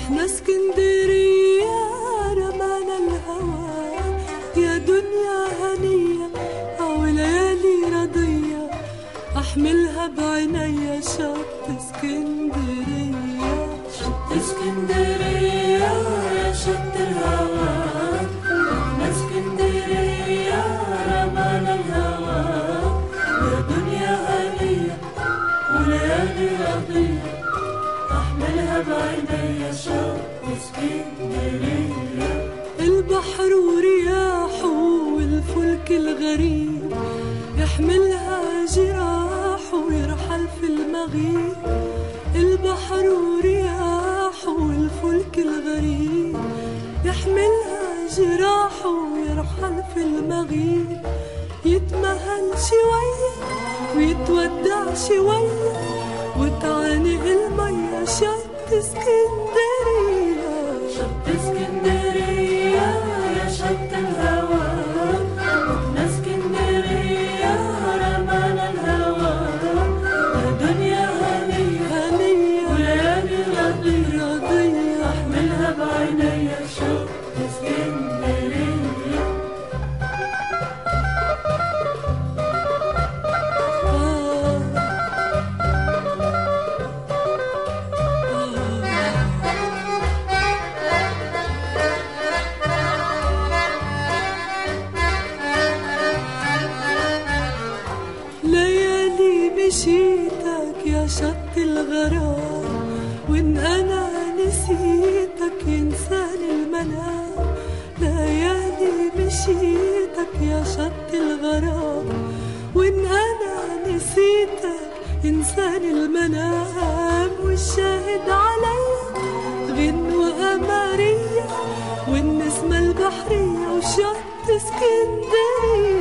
رحنا اسكندرية رمانا الهوى، يا دنيا هنية أو ليالي رضية أحملها بعينيا. شط اسكندرية شط اسكندرية يا شط الهوى، رحنا اسكندرية رمانا الهوى، يا دنيا هنية وليالي رضية أحملها بعينيا. شط اسكندرية البحر ورياحه والفلك الغريب يحملها جراحه ويرحل في المغيب. البحر ورياحه والفلك الغريب يحملها جراحه ويرحل في المغيب. يتمهل شوية ويتودع شوية وتعانق المية. شط اسكندرية شط اسكندرية يا شط الهوى، رحنا اسكندرية رمانا الهوى، يا دنيا هنية هنية وليالي رضية أحملها بعينيا. شط اسكندرية مشيتك يا شط الغرام، وإن أنا نسيتك ينساني المنام. ليالي مشيتك يا شط الغرام، وإن أنا نسيتك ينساني المنام. والشاهد عليا غنوة قمرية والنسمة البحرية وشط اسكندرية.